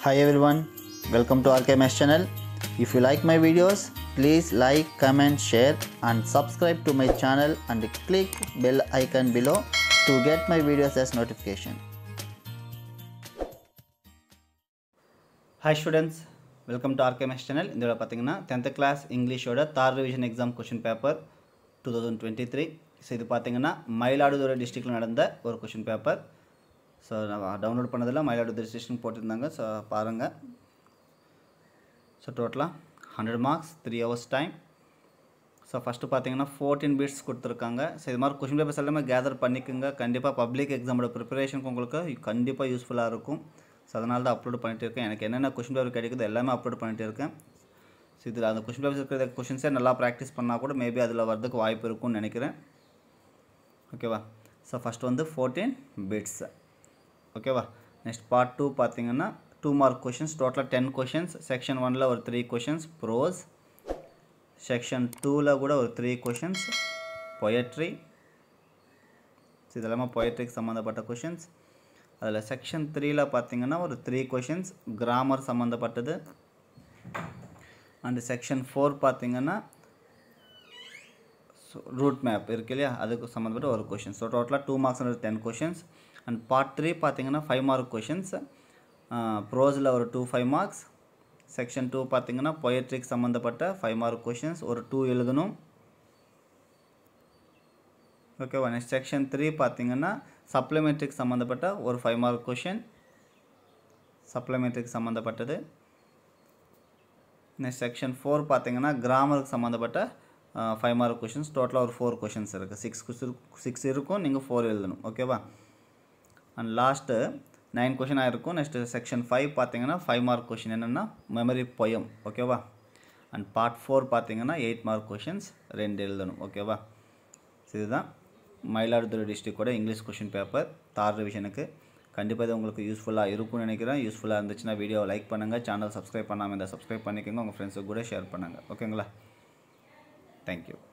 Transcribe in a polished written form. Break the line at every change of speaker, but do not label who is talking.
Hi everyone, welcome to RKMS channel. If you like my videos, please like, comment, share and subscribe to my channel and click bell icon below to get my videos as notification. Hi students, welcome to RKMS channel. In this video, 10th class English oda 3rd revision exam question paper 2023. So இது பாத்தீங்கன்னா மயிலாடுதுறை டிஸ்ட்ரிக்ட்ல நடந்த ஒரு question paper. So நான் download பண்ணதில் மயிலாடுதுறை டிஸ்ட்ரிக்ட்னு போட்டிருந்தாங்க. So பாருங்கள். ஸோ டோட்டலாக 100 marks 3 hours time. So first பார்த்தீங்கன்னா 14 பிட்ஸ் கொடுத்துருக்காங்க. ஸோ இது மாதிரி क्वेश्चन பேப்பர்ஸ் எல்லாமே கேதர் பண்ணிக்கோங்க. கண்டிப்பாக பப்ளிக் எக்ஸாமோட ப்ரிப்பரேஷனுக்கு உங்களுக்கு கண்டிப்பாக யூஸ்ஃபுல்லாக இருக்கும். ஸோ அதனால தான் அப்லோட் பண்ணிட்டு இருக்கேன். எனக்கு என்னென்ன क्वेश्चन பேப்பர் கிடைக்குது எல்லாமே அப்லோட் பண்ணிட்டு இருக்கேன். ஸோ இதில் அந்த क्वेश्चन பேப்பர்ஸ் இருக்கிற क्वेश्चनஸே நல்லா ப்ராக்டிஸ் பண்ணால் கூட மேபி அதில் வரதுக்கு வாய்ப்பு இருக்கும்னு நினைக்கிறேன். ஓகேவா? ஸோ ஃபஸ்ட்டு வந்து 14 பிட்ஸ். ஓகேவா? நெக்ஸ்ட் பார்ட் 2 பார்த்தீங்கன்னா 2 மார்க் கொஷின்ஸ், டோட்டலாக 10 கொஷின்ஸ். செக்ஷன் 1ல் ஒரு 3 கொஷின்ஸ் ப்ரோஸ், செக்ஷன் 2ல் கூட ஒரு 3 கொஷின்ஸ் பொயட்ரி. இதெல்லாமே பொயட்ரிக்கு சம்மந்தப்பட்ட கொஷின்ஸ். அதில் செக்ஷன் 3ல் பார்த்தீங்கன்னா ஒரு 3 கொஷின்ஸ் கிராமர் சம்மந்தப்பட்டது. அண்ட் செக்ஷன் 4 பார்த்தீங்கன்னா ரூட் மேப் இருக்கு இல்லையா, அதுக்கு சம்மந்தப்பட்ட ஒரு கொஷின். ஸோ டோட்டலாக 2 மார்க்ஸ் 10 கொஷின்ஸ். அண்ட் பார்ட் 3 பார்த்தீங்கன்னா 5 மார்க் கொஷின்ஸ். ப்ரோஸில் ஒரு 2 5 மார்க்ஸ். செக்ஷன் 2 பார்த்தீங்கன்னா பொயட்ரிக்கு சம்மந்தப்பட்ட 5 மார்க் கொஷின்ஸ் ஒரு 2 எழுதணும். ஓகேவா? நெக்ஸ்ட் செக்ஷன் 3 பார்த்தீங்கன்னா சப்ளிமெண்ட்ரிக்கு சம்மந்தப்பட்ட ஒரு 5 மார்க் கொஷின், சப்ளிமெண்ட்ரிக்கு சம்மந்தப்பட்டது. நெக்ஸ்ட் செக்ஷன் 4 பார்த்தீங்கன்னா கிராமருக்கு சம்மந்தப்பட்ட 5 மார்க் கொஷின்ஸ். டோட்டலாக ஒரு 4 கொஷின்ஸ் இருக்குது. 6 இருக்கும், நீங்கள் 4 எழுதணும். ஓகேவா? அண்ட் லாஸ்ட்டு 9 கொஷின் ஆகிருக்கும். நெக்ஸ்ட்டு செக்ஷன் 5 பார்த்தீங்கன்னா 5 மார்க் கொஷின் என்னென்னா மெமரி பொயம். ஓகேவா? அண்ட் பார்ட் 4 பார்த்தீங்கன்னா 8 மார்க் கொஷின்ஸ் 2 எழுதணும். ஓகேவா? இதுதான் மயிலாடுதுறை டிஸ்ட்ரிக்டோட இங்கிலீஷ் கொஷின் பேப்பர் 3rd ரிவிஷனுக்கு. கண்டிப்பாக இது உங்களுக்கு யூஸ்ஃபுல்லாக இருக்கும்னு நினைக்கிறேன். யூஸ்ஃபுல்லாக இருந்துச்சுன்னா வீடியோவை லைக் பண்ணுங்கள். சேனல் சப்ஸ்கிரைப் பண்ணாமல் இருந்தால் சப்ஸ்கிரைப் பண்ணிக்கோங்க. உங்கள் ஃப்ரெண்ட்ஸுக்கு கூட ஷேர் பண்ணுங்கள். ஓகேங்களா? தேங்க்யூ.